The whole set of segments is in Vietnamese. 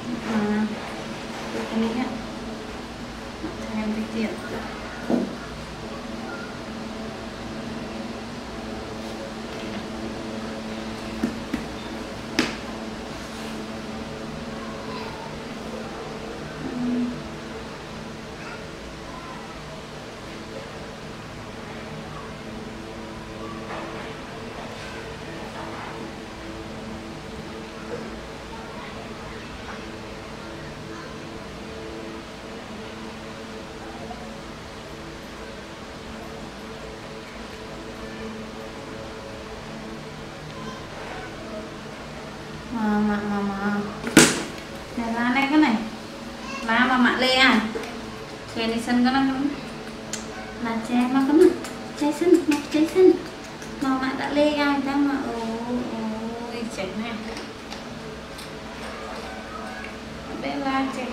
cái này á thêm cái tiền mà này lá này cái này lá mà mạ lê à chè này sân có năng là chè mà có năng trái xanh mà mạ đã lê ai ta mà ôi chè này bé la chè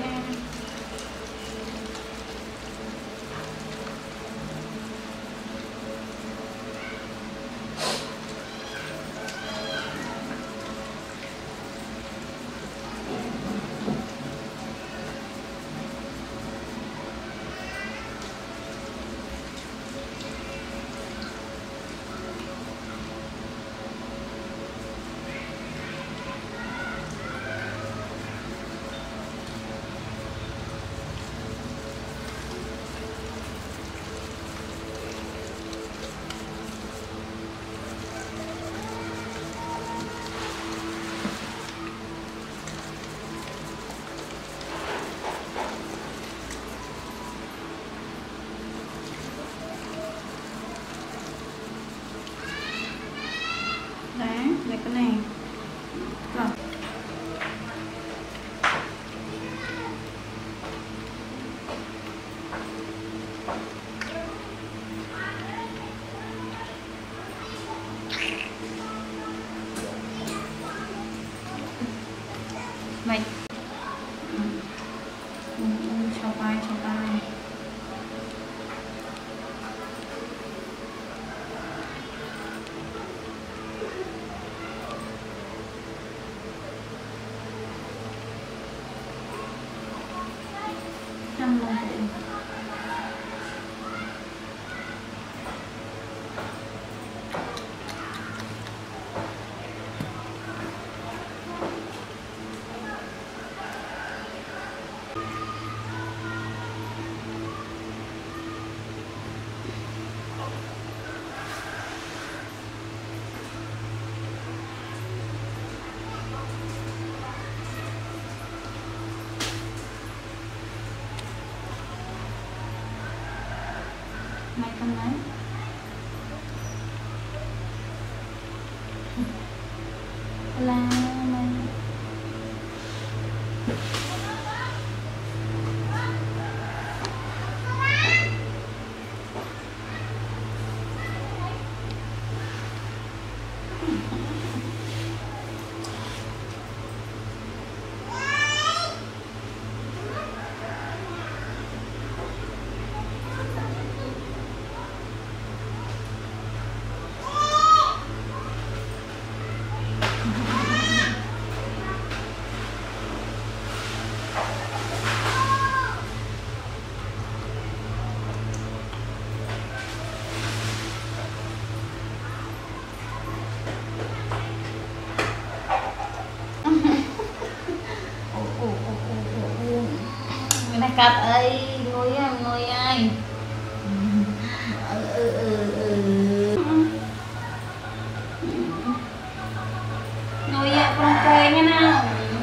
này cái này rồi mày cho bay ăn luôn mày con lấy là mày này cặp ấy ngồi ai ngồi ya con cây nghe nào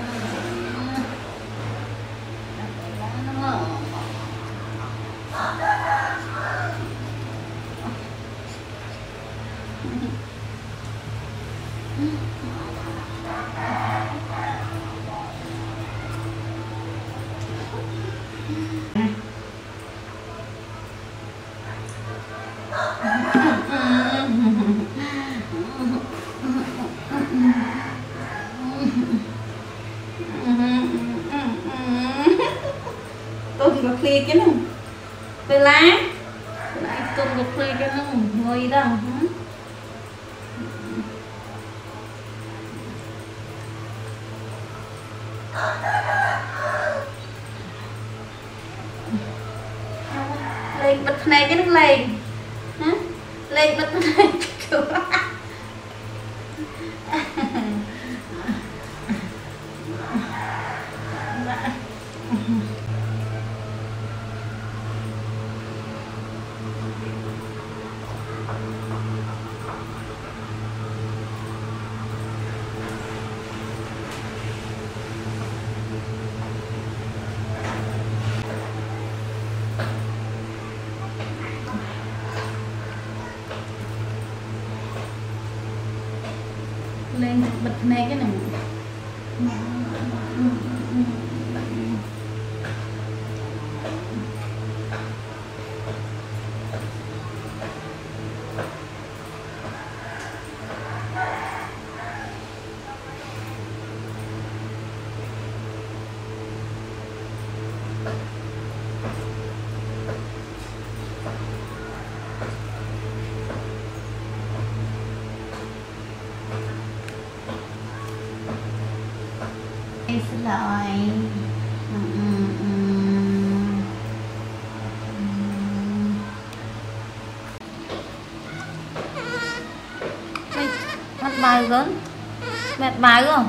tôi thì có khê cái nào tôi lá lại tôi có khê cái nào ngồi đâu hả lên bật này cái nó lên hả lên bật này lên bật này cái này xin lỗi mất bài lớn mệt bài không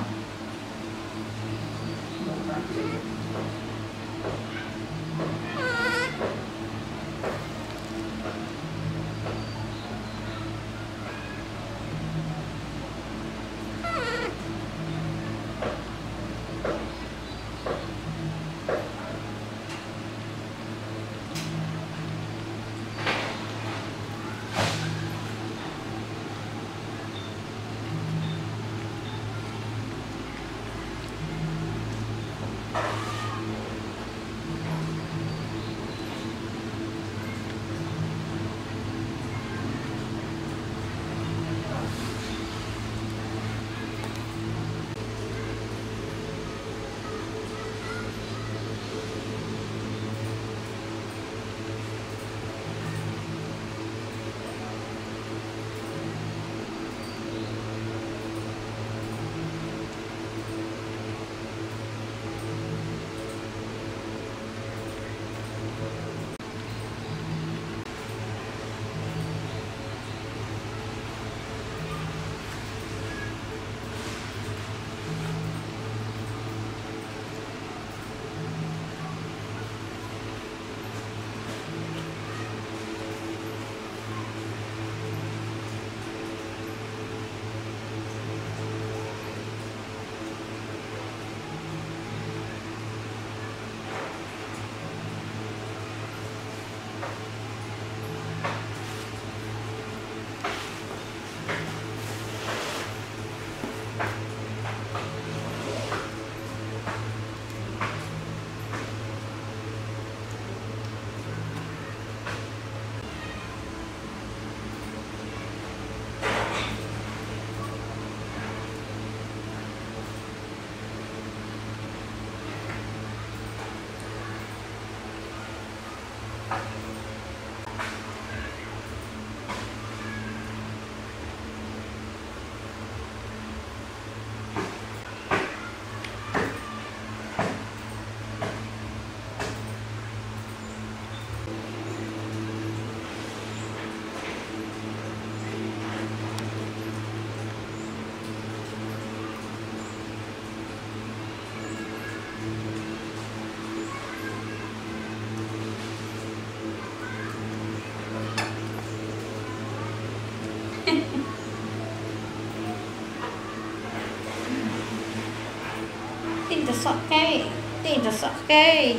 tìm được sợ cây tìm được sợ cây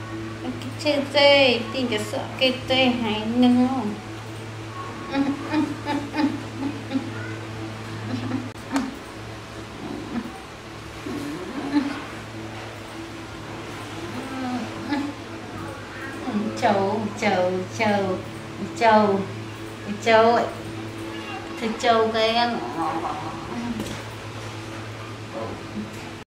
trên dê tìm được sợ cây tê hay nâng không trâu trâu trâu trâu trâu thịt trâu cái ăn